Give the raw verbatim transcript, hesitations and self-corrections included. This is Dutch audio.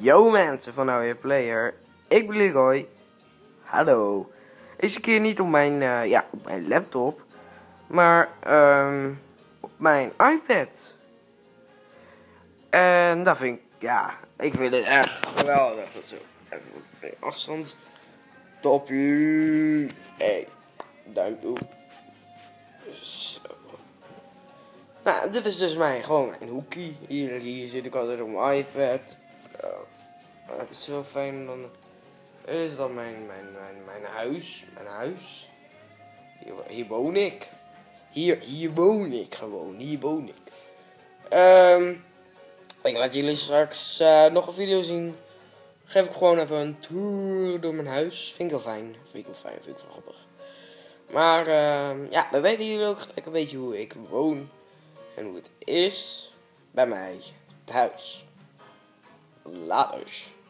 Yo mensen van Nou Weer Player, ik ben Leroy. Hallo. Deze keer niet op mijn, uh, ja, op mijn laptop, maar um, op mijn iPad. En dat vind ik, ja, ik vind het echt geweldig. Dat zo, even op afstand. Toppie. Hey, duim toe. Zo. Nou, dit is dus mijn, gewoon mijn hoekie. Hier, hier zit ik altijd op mijn iPad. Uh, het is wel fijn dan. Dit is dan mijn, mijn, mijn, mijn huis. Mijn huis. Hier, hier woon ik. Hier, hier woon ik gewoon. Hier woon ik. Um, ik laat jullie straks uh, nog een video zien. Geef ik gewoon even een tour door mijn huis. Vind ik wel fijn. Vind ik wel fijn. Vind ik wel grappig. Maar uh, ja, dan weten jullie ook gelijk een beetje hoe ik woon. En hoe het is bij mij thuis. Laters.